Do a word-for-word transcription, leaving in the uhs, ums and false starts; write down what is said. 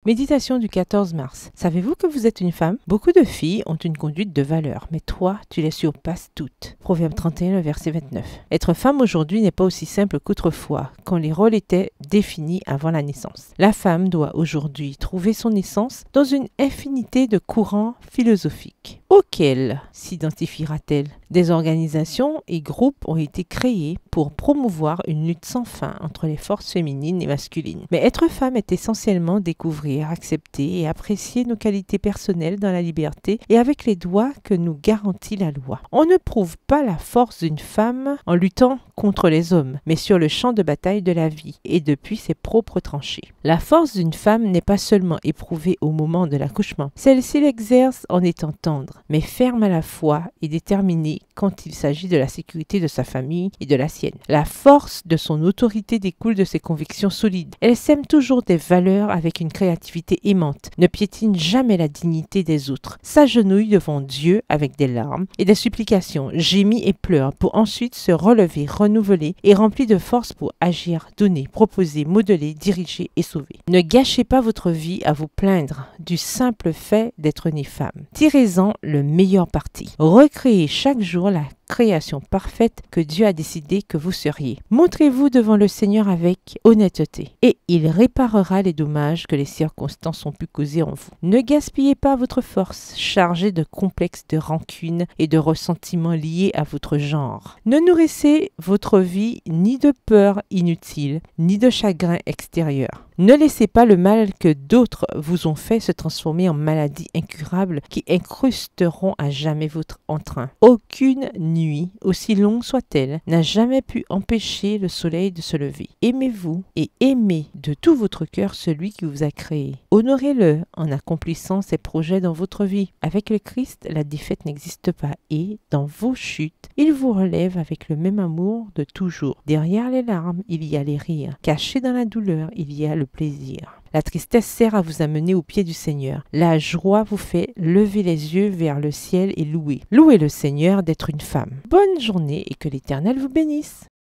Méditation du quatorze mars. Savez-vous que vous êtes une femme? Beaucoup de filles ont une conduite de valeur, mais toi, tu les surpasses toutes. Proverbe trente et un, le verset vingt-neuf. Être femme aujourd'hui n'est pas aussi simple qu'autrefois, quand les rôles étaient définis avant la naissance. La femme doit aujourd'hui trouver son essence dans une infinité de courants philosophiques. Auxquels s'identifiera-t-elle? Des organisations et groupes ont été créés pour promouvoir une lutte sans fin entre les forces féminines et masculines. Mais être femme est essentiellement découvrir, accepter et apprécier nos qualités personnelles dans la liberté et avec les droits que nous garantit la loi. On ne prouve pas la force d'une femme en luttant contre les hommes, mais sur le champ de bataille de la vie et depuis ses propres tranchées. La force d'une femme n'est pas seulement éprouvée au moment de l'accouchement. Celle-ci l'exerce en étant tendre, mais ferme à la fois et déterminée quand il s'agit de la sécurité de sa famille et de la sienne. La force de son autorité découle de ses convictions solides. Elle sème toujours des valeurs avec une créativité aimante, ne piétine jamais la dignité des autres, s'agenouille devant Dieu avec des larmes et des supplications, gémit et pleure pour ensuite se relever, renouveler et rempli de force pour agir, donner, proposer, modeler, diriger et sauver. Ne gâchez pas votre vie à vous plaindre du simple fait d'être née femme. Tirez-en le meilleur parti. Recréez chaque jour la création parfaite que Dieu a décidé que vous seriez. Montrez-vous devant le Seigneur avec honnêteté et il réparera les dommages que les circonstances ont pu causer en vous. Ne gaspillez pas votre force, chargée de complexes de rancune et de ressentiments liés à votre genre. Ne nourrissez votre vie ni de peur inutile, ni de chagrin extérieur. Ne laissez pas le mal que d'autres vous ont fait se transformer en maladies incurables qui incrusteront à jamais votre entrain. Aucune nuit, aussi longue soit-elle, n'a jamais pu empêcher le soleil de se lever. Aimez-vous et aimez de tout votre cœur celui qui vous a créé. Honorez-le en accomplissant ses projets dans votre vie. Avec le Christ, la défaite n'existe pas et, dans vos chutes, il vous relève avec le même amour de toujours. Derrière les larmes, il y a les rires. Caché dans la douleur, il y a le plaisir. La tristesse sert à vous amener au pied du Seigneur. La joie vous fait lever les yeux vers le ciel et louer. Louez le Seigneur d'être une femme. Bonne journée et que l'Éternel vous bénisse.